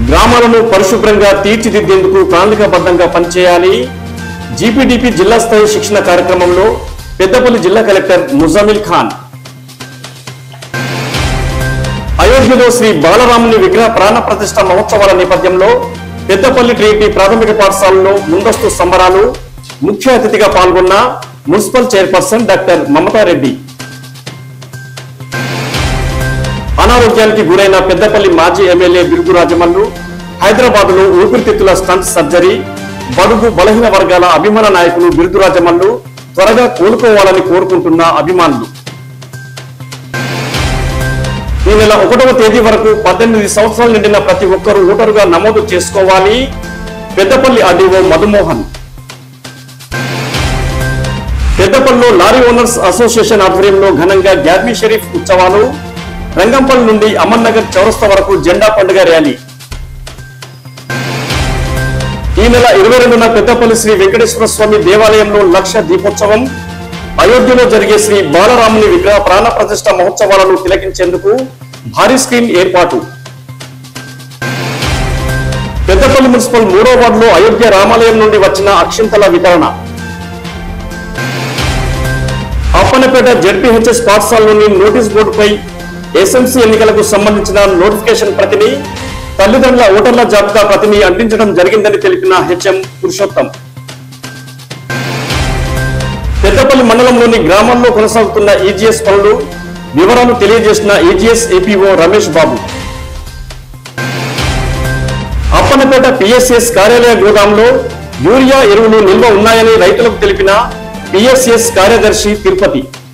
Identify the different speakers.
Speaker 1: గ్రామాలను పరిశుభ్రంగా తీర్చిదిద్దేందుకు ప్రణాళికాబద్ధంగా పనిచేయాలి. జీపీడీపీ జిల్లా స్థాయి శిక్షణ కార్యక్రమంలో పెద్దపల్లి జిల్లా కలెక్టర్ ముజామిల్ ఖాన్. అయోధ్యలో శ్రీ బాలరాముని విగ్రహ ప్రాణ ప్రతిష్ఠ మహోత్సవాల నేపథ్యంలో పెద్దపల్లి ట్రినిటీ ప్రాథమిక పాఠశాలలో ముందస్తు సంబరాలు. ముఖ్య అతిథిగా పాల్గొన్న మున్సిపల్ చైర్పర్సన్ డాక్టర్ మమతారెడ్డి. అనారోగ్యానికి గురైన పెద్దపల్లి మాజీ ఎమ్మెల్యే బిరుదు రాజమల్లు హైదరాబాద్ లో ఊపిరితిత్తుల స్టంట్ సర్జరీ. బడుగు బలహీన వర్గాల అభిమాన నాయకులు బిరుదు రాజమల్లు త్వరగా కోలుకోవాలని కోరుకుంటున్న అభిమానులు. ఈ నెల 1వ తేదీ వరకు 18 సంవత్సరాలు నిండిన ప్రతి ఒక్కరూ ఓటరుగా నమోదు చేసుకోవాలి. పెద్దపల్లి ఆర్డీఓ మధుమోహన్. పెద్దపల్లిలో లారీ ఓనర్స్ అసోసియేషన్ ఆధ్వర్యంలో ఘనంగా గ్యార్మీ షరీఫ్ ఉత్సవాలు. రంగంపల్లి నుండి అమన్ నగర్ చౌరస్తా వరకు జెండా పండుగ ర్యాలీ. ఈ నెల 22న పెద్దపల్లి శ్రీ వెంకటేశ్వర స్వామి దేవాలయంలో లక్ష దీపోత్సవం. అయోధ్యలో జరిగే శ్రీ బాలరాముని విగ్రహ ప్రాణ ప్రతిష్ఠ మహోత్సవాలను తిలకించేందుకు భారీ స్క్రీన్ ఏర్పాటు. పెద్దపల్లి మున్సిపల్ 3వ వార్డులో అయోధ్య రామాలయం నుండి వచ్చిన అక్షింతల వితరణ. అప్పన్నపేట జెడ్పీహెచ్ఎస్ పాఠశాలలోని నోటీస్ బోర్డుపై ఎస్ఎంసీ ఎన్నికలకు సంబంధించిన నోటిఫికేషన్ ప్రతిని తల్లిదండ్రుల ఓటర్ల జాబితా ప్రతిని అందించడం జరిగిందని తెలిపిన హెచ్ఎం పురుషోత్తం. పెద్దపల్లి మండలంలోని గ్రామాల్లో కొనసాగుతున్న ఈజీఎస్ పనులు వివరాలు తెలియజేసిన EGS APO Ramesh Babu. Appannapet PSS కార్యాలయ గోదాంలో యూరియా ఎరువులు నిల్వ ఉన్నాయని రైతులకు తెలిపిన పిఎస్ఎస్ కార్యదర్శి తిరుపతి.